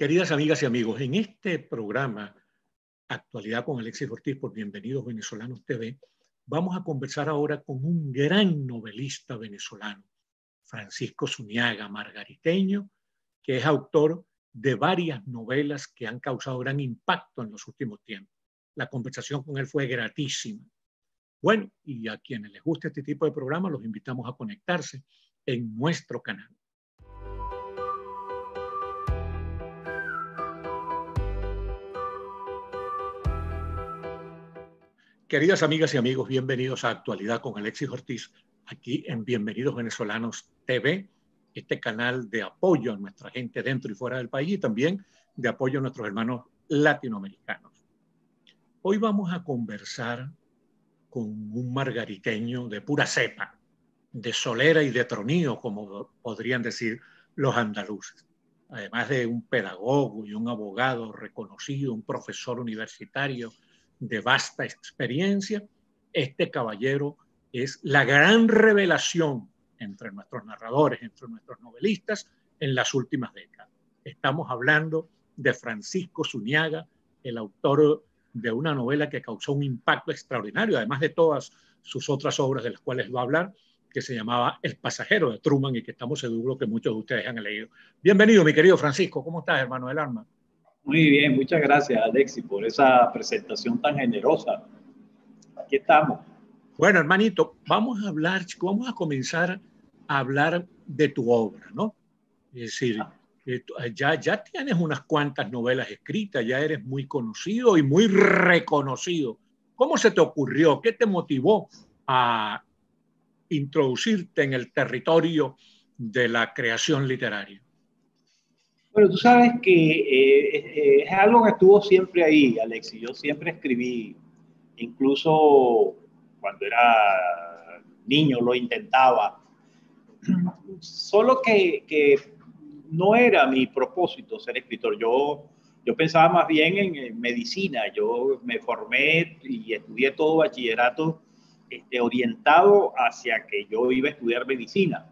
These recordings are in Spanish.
Queridas amigas y amigos, en este programa Actualidad con Alexis Ortiz por Bienvenidos Venezolanos TV, vamos a conversar ahora con un gran novelista venezolano, Francisco Zuñaga, margariteño, que es autor de varias novelas que han causado gran impacto en los últimos tiempos. La conversación con él fue gratísima. Bueno, y a quienes les guste este tipo de programa, los invitamos a conectarse en nuestro canal. Queridas amigas y amigos, bienvenidos a Actualidad con Alexis Ortiz, aquí en Bienvenidos Venezolanos TV, este canal de apoyo a nuestra gente dentro y fuera del país y también de apoyo a nuestros hermanos latinoamericanos. Hoy vamos a conversar con un margariteño de pura cepa, de solera y de tronío, como podrían decir los andaluces. Además de un pedagogo y un abogado reconocido, un profesor universitario de vasta experiencia, este caballero es la gran revelación entre nuestros narradores, entre nuestros novelistas en las últimas décadas. Estamos hablando de Francisco Zuñaga, el autor de una novela que causó un impacto extraordinario, además de todas sus otras obras de las cuales va a hablar, que se llamaba El pasajero de Truman y que estamos seguros que muchos de ustedes han leído. Bienvenido, mi querido Francisco. ¿Cómo estás, hermano del alma? Muy bien, muchas gracias, Alexis, por esa presentación tan generosa. Aquí estamos. Bueno, hermanito, vamos a hablar, chico, vamos a comenzar a hablar de tu obra, ¿no? Es decir, ya tienes unas cuantas novelas escritas, ya eres muy conocido y muy reconocido. ¿Cómo se te ocurrió? ¿Qué te motivó a introducirte en el territorio de la creación literaria? Bueno, tú sabes que es algo que estuvo siempre ahí, Alexis. Yo siempre escribí, incluso cuando era niño lo intentaba. Solo que no era mi propósito ser escritor. Yo pensaba más bien en medicina. Yo me formé y estudié todo bachillerato orientado hacia que yo iba a estudiar medicina.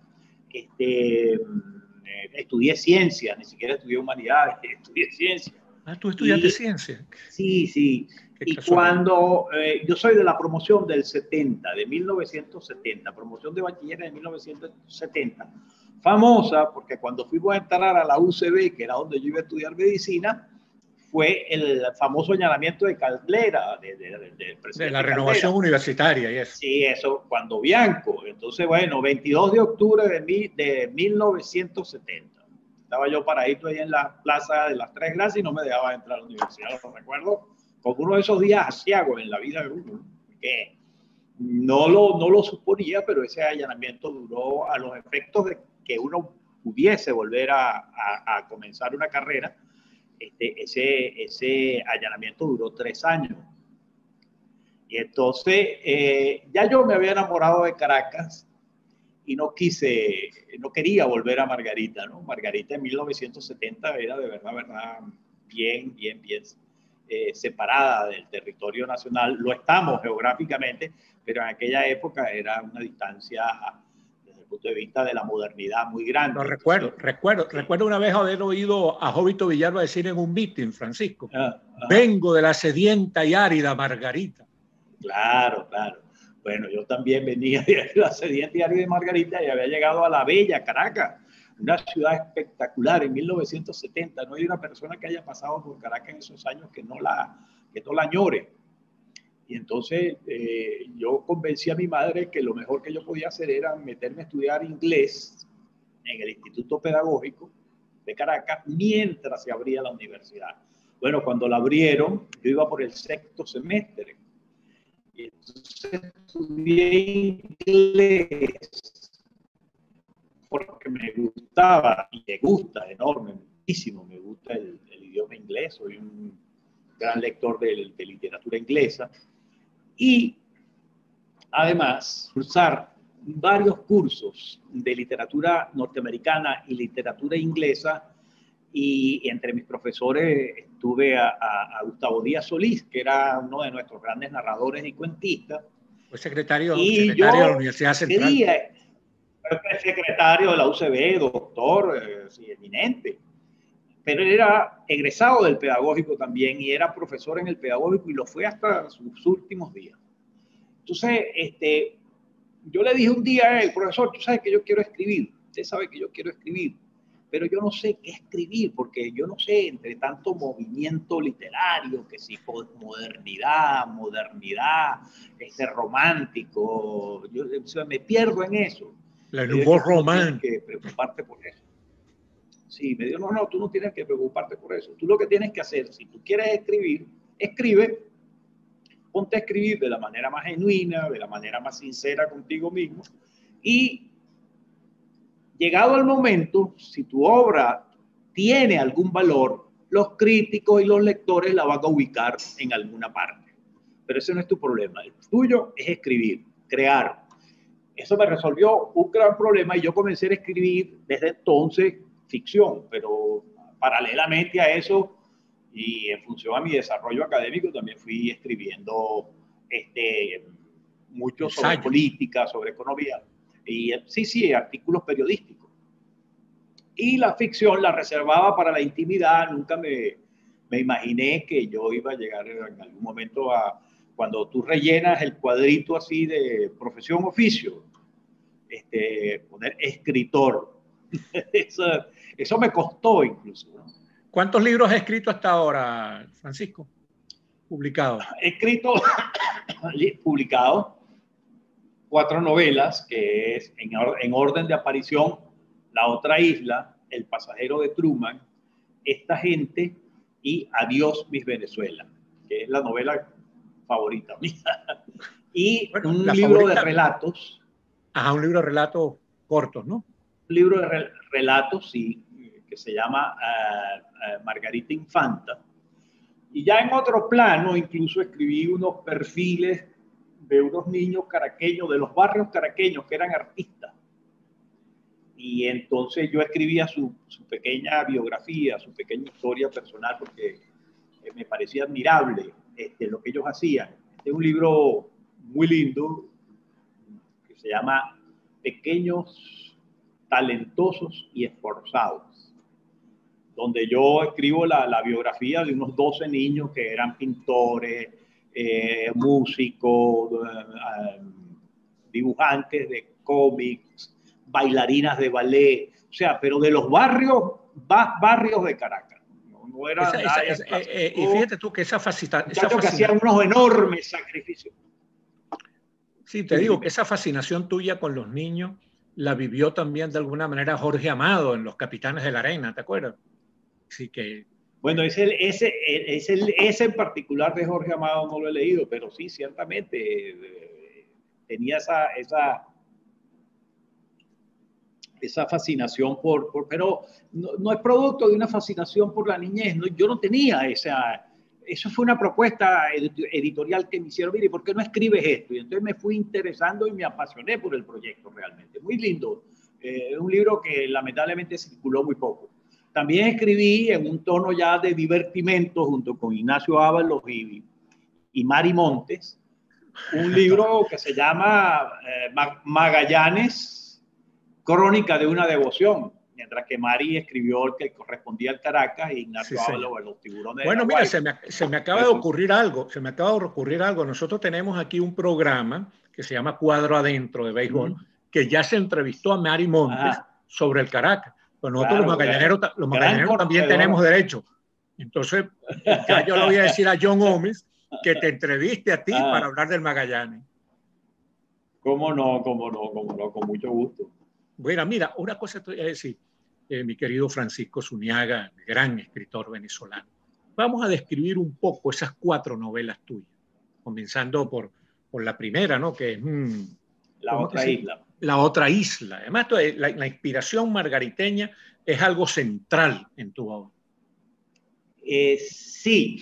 Estudié ciencias, ni siquiera estudié humanidades, estudié ciencias. Ah, ¿tú estudiaste ciencias? Sí, sí. Y cuando yo soy de la promoción del 70, de 1970, promoción de bachiller de 1970, famosa porque cuando fuimos a entrar a la UCB, que era donde yo iba a estudiar medicina, fue el famoso allanamiento de Caldera, del presidente de la renovación Caldera. Universitaria y eso. Sí, eso, cuando Bianco. Entonces, bueno, 22 de octubre de 1970. Estaba yo paradito ahí en la plaza de las Tres Gracias y no me dejaba entrar a la universidad, lo recuerdo, como uno de esos días asiagos en la vida de uno, que no lo suponía, pero ese allanamiento duró a los efectos de que uno pudiese volver a comenzar una carrera. Ese allanamiento duró 3 años. Y entonces ya yo me había enamorado de Caracas y no quería volver a Margarita, ¿no? Margarita en 1970 era de verdad, bien separada del territorio nacional. Lo estamos geográficamente, pero en aquella época era una distancia desde el punto de vista de la modernidad muy grande. Lo recuerdo una vez haber oído a Jovito Villalba decir en un meeting, Francisco, vengo de la sedienta y árida Margarita. Claro. Bueno, yo también venía de la sedienta y árida de Margarita y había llegado a la bella Caracas, una ciudad espectacular en 1970. No hay una persona que haya pasado por Caracas en esos años que no la añore. Y entonces yo convencí a mi madre que lo mejor que yo podía hacer era meterme a estudiar inglés en el Instituto Pedagógico de Caracas mientras se abría la universidad. Bueno, cuando la abrieron, yo iba por el 6º semestre. Y entonces estudié inglés porque me gustaba y me gusta muchísimo, me gusta el idioma inglés, soy un gran lector de literatura inglesa y además cursar varios cursos de literatura norteamericana y literatura inglesa. Y entre mis profesores tuve a Gustavo Díaz Solís, que era uno de nuestros grandes narradores y cuentistas. Fue secretario de la Universidad Central. Fue secretario de la UCB, doctor, sí, eminente. pero él era egresado del pedagógico también y era profesor en el pedagógico y lo fue hasta sus últimos días. Entonces, yo le dije un día a él, profesor, tú sabes que yo quiero escribir, usted sabe que yo quiero escribir, pero yo no sé qué escribir, porque yo no sé, entre tanto movimiento literario, que si modernidad, romántico, yo me pierdo en eso. La Nouveau Roman. Que preocuparte por eso. Sí, me dijo, no, tú no tienes que preocuparte por eso. Tú lo que tienes que hacer, si tú quieres escribir, escribe, ponte a escribir de la manera más genuina, de la manera más sincera contigo mismo, y llegado el momento, si tu obra tiene algún valor, los críticos y los lectores la van a ubicar en alguna parte. Pero ese no es tu problema. El tuyo es escribir, crear. Eso me resolvió un gran problema y yo comencé a escribir desde entonces ficción, pero paralelamente a eso y en función a mi desarrollo académico también fui escribiendo mucho sobre política, sobre economía. Y sí, artículos periodísticos. Y la ficción la reservaba para la intimidad. Nunca me imaginé que yo iba a llegar en algún momento a, cuando tú rellenas el cuadrito así de profesión, oficio, poner escritor. Eso me costó incluso, ¿no? ¿Cuántos libros has escrito hasta ahora, Francisco? Publicados. He escrito, publicado 4 novelas, que es en orden de aparición: La otra isla, El pasajero de Truman, Esta gente y Adiós, Miss Venezuela, que es la novela favorita mía. Y bueno, un libro de relatos. Ajá, un libro de relatos cortos, ¿no? Un libro de relatos, sí, que se llama Margarita Infanta. Y ya en otro plano, incluso escribí unos perfiles de unos niños caraqueños, de los barrios caraqueños, que eran artistas. Y entonces yo escribía su pequeña biografía, su pequeña historia personal, porque me parecía admirable lo que ellos hacían. Es un libro muy lindo que se llama Pequeños, Talentosos y Esforzados, donde yo escribo la biografía de unos 12 niños que eran pintores, músicos, dibujantes de cómics, bailarinas de ballet, o sea, pero de los barrios de Caracas. No era y fíjate tú que esa fascinación... que hacían unos enormes sacrificios. Sí, te digo que esa fascinación tuya con los niños la vivió también de alguna manera Jorge Amado en Los Capitanes de la Arena, ¿te acuerdas? Así que... Bueno, ese en particular de Jorge Amado no lo he leído, pero sí, ciertamente tenía esa fascinación pero no es producto de una fascinación por la niñez. No, yo no tenía eso fue una propuesta editorial que me hicieron, mire, ¿por qué no escribes esto? Y entonces me fui interesando y me apasioné por el proyecto realmente. Muy lindo. Un libro que lamentablemente circuló muy poco. También escribí en un tono ya de divertimento junto con Ignacio Ábalos y Mari Montes, un libro que se llama Magallanes, Crónica de una devoción, mientras que Mari escribió el que correspondía al Caracas y Ignacio Ábalos a los tiburones. Bueno, mira, se me acaba de ocurrir algo. Nosotros tenemos aquí un programa que se llama Cuadro Adentro de béisbol, que ya se entrevistó a Mari Montes sobre el Caracas. Pues nosotros los magallaneros también tenemos derecho. Entonces, ya yo le voy a decir a John Gómez que te entreviste a ti para hablar del Magallanes. ¿Cómo no? Con mucho gusto. Bueno, mira, una cosa te voy a decir, mi querido Francisco Zuñiaga, gran escritor venezolano. Vamos a describir un poco esas 4 novelas tuyas, comenzando por la primera, ¿no? Que es... La otra isla. La otra isla. Además, la inspiración margariteña es algo central en tu obra. Sí.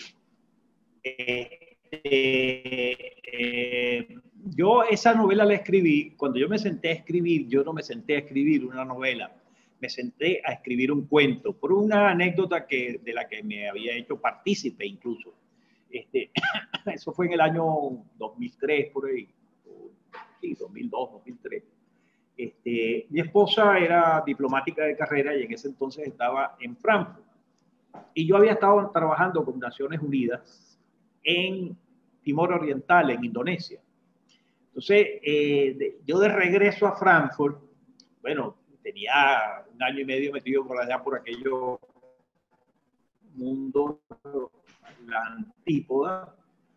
Yo esa novela la escribí, cuando yo me senté a escribir, yo no me senté a escribir una novela, me senté a escribir un cuento, por una anécdota de la que me había hecho partícipe incluso. Eso fue en el año 2003, por ahí. Sí, 2002, 2003. Mi esposa era diplomática de carrera y en ese entonces estaba en Frankfurt. Y yo había estado trabajando con Naciones Unidas en Timor Oriental, en Indonesia. Entonces, yo de regreso a Frankfurt, bueno, tenía 1 año y medio metido por allá por aquello mundo, la antípoda,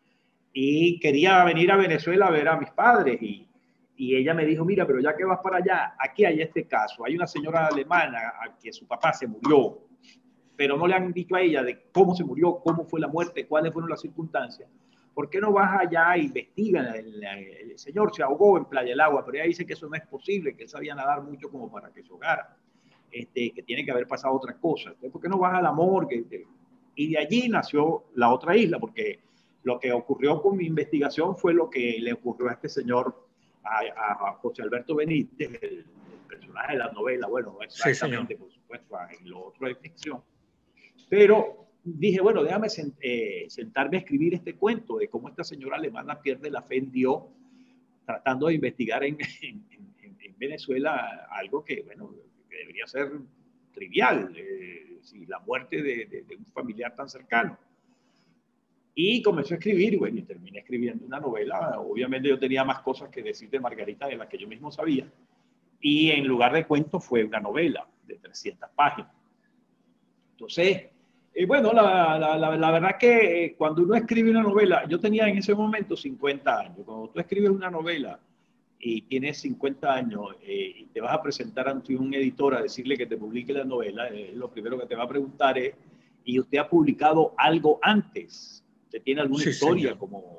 y quería venir a Venezuela a ver a mis padres. Y ella me dijo, mira, pero ya que vas para allá, aquí hay este caso. Hay una señora alemana a que su papá se murió, pero no le han dicho a ella de cómo se murió, cómo fue la muerte, cuáles fueron las circunstancias. ¿Por qué no vas allá e investigan? El señor se ahogó en Playa del Agua, pero ella dice que eso no es posible, que él sabía nadar mucho como para que se ahogara, que tiene que haber pasado otra cosa. Entonces, ¿por qué no vas a la morgue? Y de allí nació la otra isla, porque lo que ocurrió con mi investigación fue lo que le ocurrió a este señor, a José Alberto Benítez, el personaje de la novela. Bueno, exactamente, sí, por supuesto, en lo otro de ficción. Pero dije, bueno, déjame sentarme a escribir este cuento de cómo esta señora alemana pierde la fe en Dios tratando de investigar en Venezuela algo que, bueno, que debería ser trivial, si la muerte de un familiar tan cercano. Y comencé a escribir, bueno, y terminé escribiendo una novela. Obviamente yo tenía más cosas que decir de Margarita de las que yo mismo sabía. Y en lugar de cuento fue una novela de 300 páginas. Entonces, bueno, la verdad que cuando uno escribe una novela, yo tenía en ese momento 50 años. Cuando tú escribes una novela y tienes 50 años y te vas a presentar ante un editor a decirle que te publique la novela, lo primero que te va a preguntar es, ¿y usted ha publicado algo antes? ¿Usted tiene alguna historia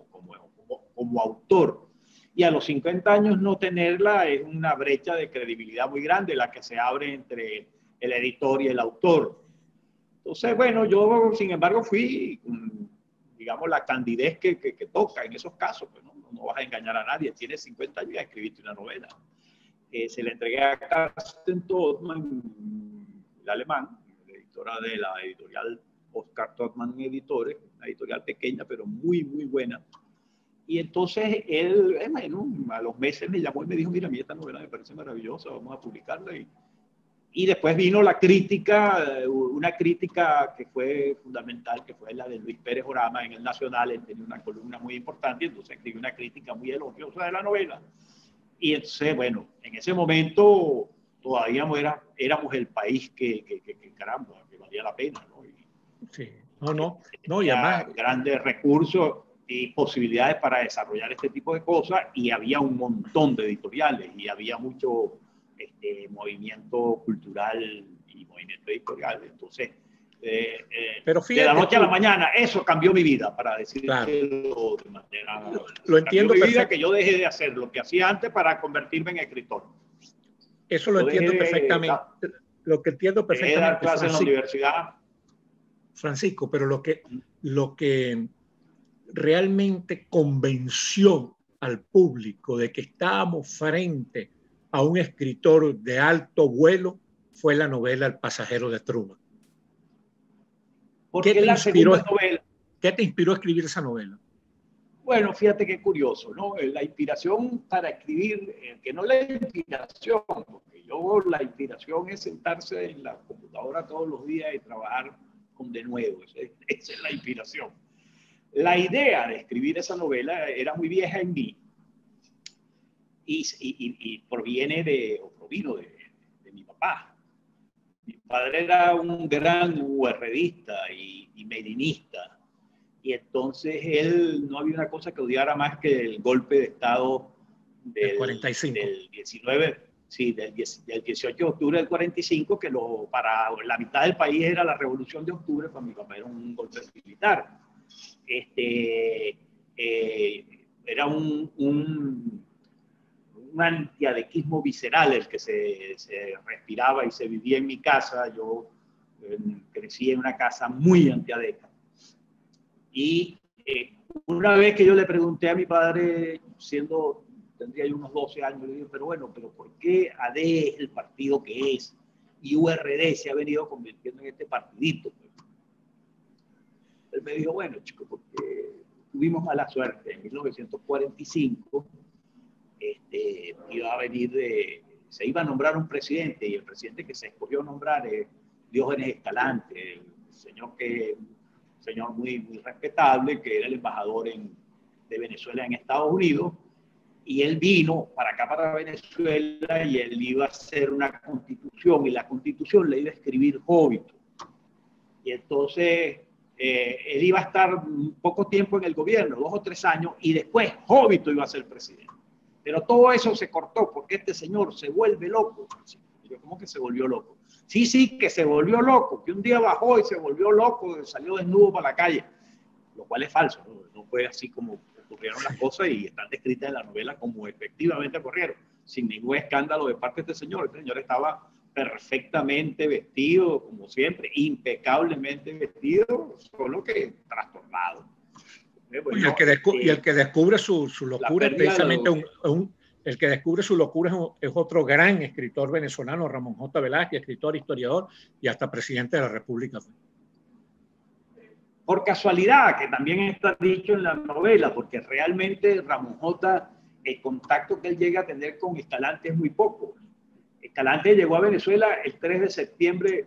como autor? Y a los 50 años no tenerla es una brecha de credibilidad muy grande la que se abre entre el editor y el autor. Entonces, bueno, yo, sin embargo, fui, digamos, la candidez que toca en esos casos. Pues no vas a engañar a nadie. Tienes 50 años y escribiste una novela. Se le entregué a Carsten Todman, el alemán, la editora de la editorial Oscar Todman Editores, una editorial pequeña, pero muy, muy buena. Y entonces él, bueno, a los meses me llamó y me dijo, mira, a mí esta novela me parece maravillosa, vamos a publicarla. Y después vino la crítica, una crítica que fue fundamental, que fue la de Luis Pérez Orama en El Nacional. Él tenía una columna muy importante, entonces escribió una crítica muy elogiosa de la novela. Y entonces, bueno, en ese momento todavía éramos el país que caramba, que valía la pena, ¿no? Sí, no, y además grandes recursos y posibilidades para desarrollar este tipo de cosas, y había un montón de editoriales y había mucho movimiento cultural y movimiento editorial. Entonces, pero fíjate, de la noche a la mañana, eso cambió mi vida, para decirlo, claro, de manera... Lo entiendo perfectamente. Que yo dejé de hacer lo que hacía antes para convertirme en escritor. Eso lo entiendo perfectamente. Lo que entiendo perfectamente. Dejé de dar clases en la universidad. Francisco, pero lo que realmente convenció al público de que estábamos frente a un escritor de alto vuelo fue la novela El pasajero de Truman. ¿Qué te inspiró a escribir esa novela? Bueno, fíjate qué curioso, ¿no? La inspiración para escribir, que no la inspiración, porque la inspiración es sentarse en la computadora todos los días y trabajar con de nuevo. Esa es la inspiración. La idea de escribir esa novela era muy vieja en mí y provino de mi papá. Mi padre era un gran URDista y medinista, y entonces él no había una cosa que odiara más que el golpe de Estado del 45. Del 19, sí, del 18 de octubre del 45, que para la mitad del país era la Revolución de Octubre, para mi papá era un golpe militar. Era un antiadequismo visceral el que se respiraba y se vivía en mi casa. Yo crecí en una casa muy antiadeca. Y una vez que yo le pregunté a mi padre, tendría yo unos 12 años, le dije, pero ¿por qué AD es el partido que es? Y URD se ha venido convirtiendo en este partidito. Él me dijo, bueno, chico, porque tuvimos mala suerte. En 1945 se iba a nombrar un presidente, y el presidente que se escogió nombrar es Diógenes Escalante, señor muy respetable, que era el embajador de Venezuela en Estados Unidos, y él vino para acá, para Venezuela, y él iba a hacer una constitución, y la constitución le iba a escribir Jovito. Y entonces él iba a estar un poco tiempo en el gobierno, 2 o 3 años, y después Jovito iba a ser presidente. Pero todo eso se cortó porque este señor se vuelve loco. ¿Cómo que se volvió loco? Sí, que se volvió loco, que un día bajó y se volvió loco, salió desnudo para la calle, lo cual es falso, no fue así como ocurrieron las cosas y están descritas en la novela como efectivamente ocurrieron, sin ningún escándalo de parte de este señor. Este señor estaba perfectamente vestido, como siempre, impecablemente vestido, solo que trastornado. Y el que descubre su locura es precisamente el que descubre su locura es otro gran escritor venezolano, Ramón J. Velázquez, escritor, historiador y hasta presidente de la República. Por casualidad, que también está dicho en la novela, porque realmente Ramón J., el contacto que él llega a tener con Escalante es muy poco. Escalante llegó a Venezuela el 3 de septiembre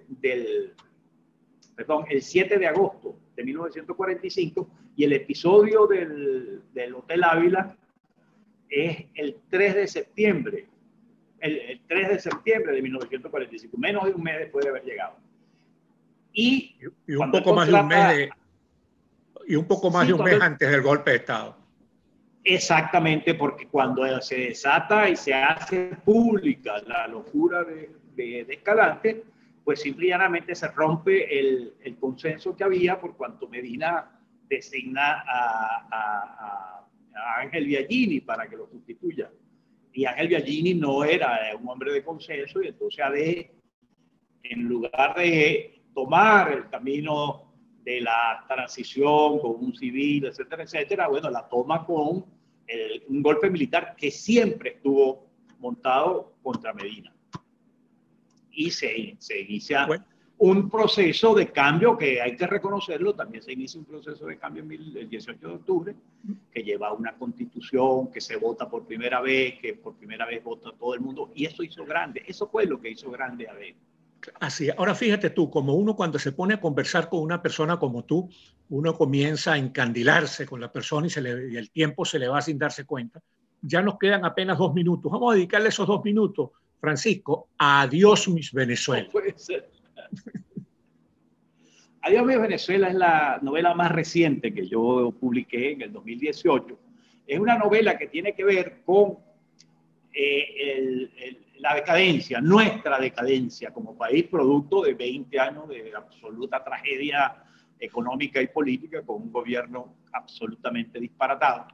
el 7 de agosto de 1945, y el episodio del Hotel Ávila es el 3 de septiembre, el 3 de septiembre de 1945, menos de un mes después de haber llegado. Y un poco más de un mes de un mes antes del golpe de Estado. Exactamente, porque cuando se desata y se hace pública la locura de Escalante, pues simple y llanamente se rompe el consenso que había, por cuanto Medina designa a Ángel Biagini para que lo sustituya. Y Ángel Biagini no era un hombre de consenso, y entonces en lugar de tomar el camino de la transición con un civil, etcétera, etcétera, bueno, la toma con un golpe militar que siempre estuvo montado contra Medina. Y se inicia un proceso de cambio que hay que reconocerlo. También se inicia un proceso de cambio el 18 de octubre, que lleva a una constitución, que se vota por primera vez, que por primera vez vota todo el mundo, y eso hizo grande, eso fue lo que hizo grande a ver. Así, ahora fíjate tú, como uno cuando se pone a conversar con una persona como tú, uno comienza a encandilarse con la persona y el tiempo se le va sin darse cuenta. Ya nos quedan apenas 2 minutos. Vamos a dedicarle esos 2 minutos, Francisco, a Adiós Miss Venezuela. No puede ser. Adiós Miss Venezuela es la novela más reciente que yo publiqué en el 2018. Es una novela que tiene que ver con la decadencia, nuestra decadencia como país, producto de 20 años de absoluta tragedia económica y política, con un gobierno absolutamente disparatado.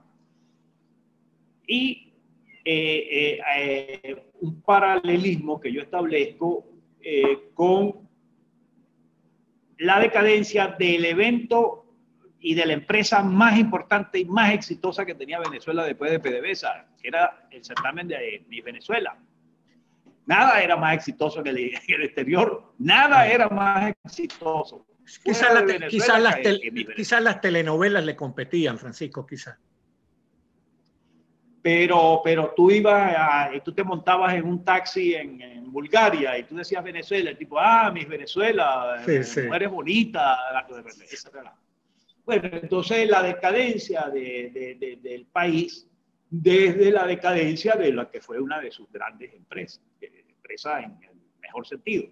Y un paralelismo que yo establezco con la decadencia del evento y de la empresa más importante y más exitosa que tenía Venezuela después de PDVSA, que era el certamen de Miss Venezuela. Nada era más exitoso que el exterior, nada era más exitoso. Quizás las telenovelas le competían, Francisco, quizás. Pero tú tú te montabas en un taxi en Bulgaria y tú decías Venezuela, el tipo, Miss Venezuela, sí. mujeres bonitas. Bueno, entonces la decadencia del país, desde la decadencia de la que fue una de sus grandes empresas en el mejor sentido.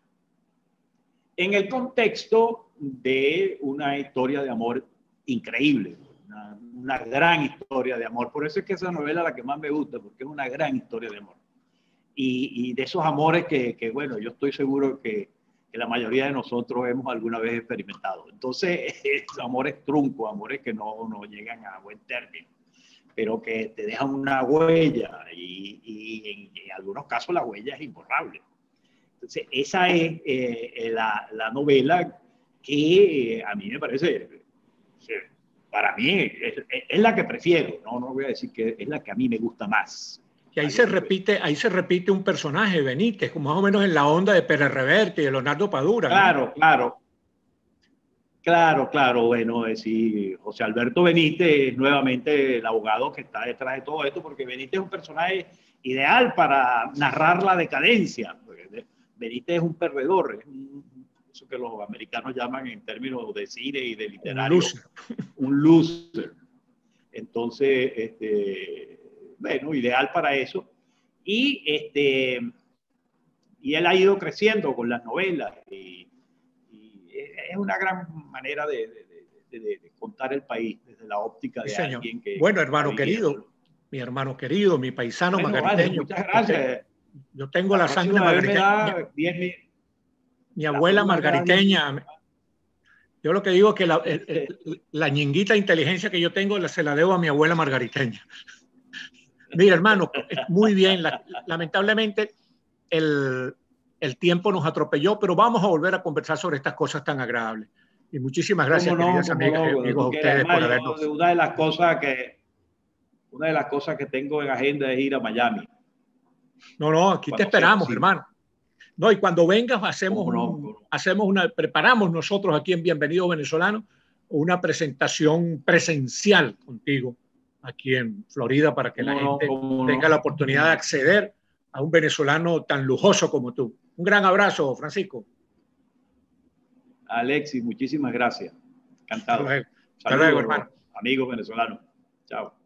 En el contexto de una historia de amor increíble, una gran historia de amor. Por eso es que esa novela es la que más me gusta, porque es una gran historia de amor. Y de esos amores que bueno, yo estoy seguro que la mayoría de nosotros hemos alguna vez experimentado. Entonces, amores truncos, amores que no llegan a buen término, pero que te dejan una huella, y en algunos casos la huella es imborrable. Entonces, esa es la novela que a mí me parece, para mí es la que prefiero, no voy a decir que es la que a mí me gusta más. Y ahí se repite un personaje, Benítez, como más o menos en la onda de Pérez Reverte y de Leonardo Padura. Claro, bueno, sí, José Alberto Benítez es nuevamente el abogado que está detrás de todo esto, porque Benítez es un personaje ideal para narrar la decadencia. Benítez es un perdedor, eso que los americanos llaman en términos de cine y de literario, un loser. Entonces, bueno, ideal para eso. Y él ha ido creciendo con las novelas y es una gran manera de contar el país desde la óptica de alguien que... Bueno, hermano querido, mi hermano querido, mi paisano margariteño. Vale, muchas gracias. Yo tengo la sangre margariteña. Mi abuela margariteña. Yo lo que digo es que la ñinguita inteligencia que yo tengo se la debo a mi abuela margariteña. Mira, hermano, muy bien. Lamentablemente el tiempo nos atropelló, pero vamos a volver a conversar sobre estas cosas tan agradables. Y muchísimas gracias, queridas amigas y amigos, a ustedes por habernos... Una de las cosas que tengo en agenda es ir a Miami. No, aquí te esperamos, hermano. No, y cuando vengas preparamos nosotros aquí en Bienvenidos Venezolanos una presentación presencial contigo aquí en Florida para que la gente tenga la oportunidad de acceder a un venezolano tan lujoso como tú. Un gran abrazo, Francisco. Alexis, muchísimas gracias. Encantado. Hasta luego, hermano. Amigos venezolanos. Chao.